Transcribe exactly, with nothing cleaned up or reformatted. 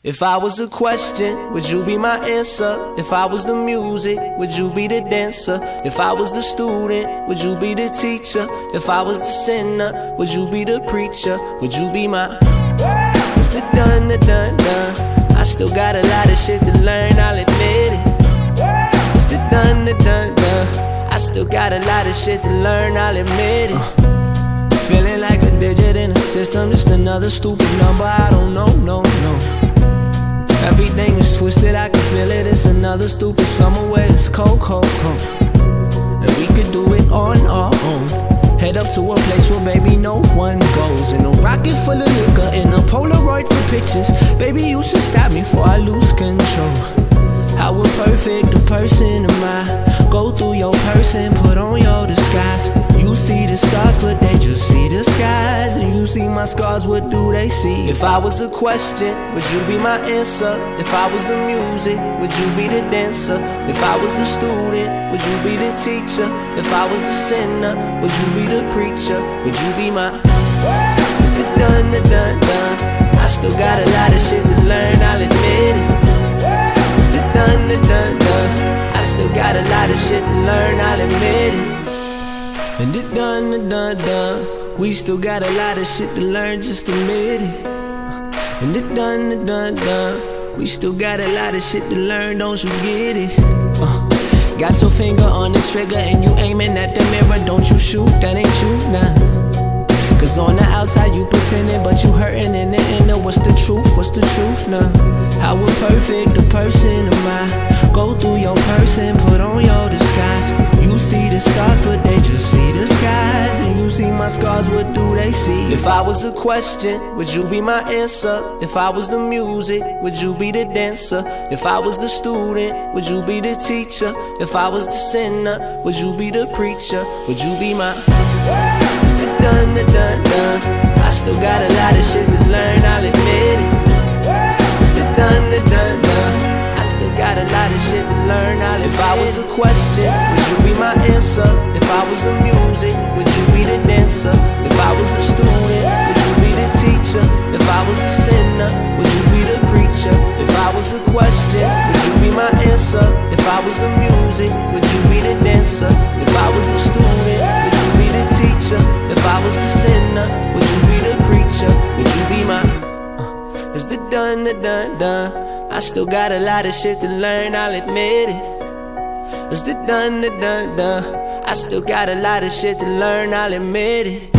If I was a question, would you be my answer? If I was the music, would you be the dancer? If I was the student, would you be the teacher? If I was the sinner, would you be the preacher? Would you be my... It's the done, the done, done. I still got a lot of shit to learn, I'll admit it. It's the done, the done, done. I still got a lot of shit to learn, I'll admit it. uh, Feeling like a digit in a system, just another stupid number, I don't know, no, no. Everything is twisted, I can feel it. It's another stupid summer where it's cold, cold, cold. And we could do it on our own. Head up to a place where baby no one goes. In a rocket full of liquor, in a Polaroid for pictures. Baby, you should stop me before I lose control. How imperfect a person am I? Go through your person, put on your disguise. You see the stars, but they just see the skies. And you see my scars, what do they see? If I was a question, would you be my answer? If I was the music, would you be the dancer? If I was the student, would you be the teacher? If I was the sinner, would you be the preacher? Would you be my... It's the done, the done, done. I still got a lot of shit to learn, I'll admit it. It's the done, the done, done. I still got a lot of shit to learn, I'll admit it. And it done, it done, done. We still got a lot of shit to learn, just admit it. And it done, it done, done. We still got a lot of shit to learn, don't you get it? uh, Got your finger on the trigger and you aiming at the mirror. Don't you shoot, that ain't you, nah. Cause on the outside you pretending, but you hurting in the inner. What's the truth, what's the truth now? How imperfect a person am I? Go through your person, put on your disguise. You see the stars, but they just see the skies. And you see my scars, what do they see? If I was a question, would you be my answer? If I was the music, would you be the dancer? If I was the student, would you be the teacher? If I was the sinner, would you be the preacher? Would you be my... It's the done, the done, done. I still got a lot of shit to learn, I'll admit it. It's the done, the done, done. I still got a lot of shit to learn, I'll... If I was a question, would you be my answer? If I was the music, would you be the dancer? If I was the student, would you be the teacher? If I was the sinner, would you be the preacher? If I was a question, would you be my answer? If I was the music, would you be the dancer? If I was the student, would you be the teacher? If I was the sinner, would you be the preacher? Would you be my... uh, It's the done, the done, done. I still got a lot of shit to learn, I'll admit it. It's the done, the done, done. I still got a lot of shit to learn, I'll admit it.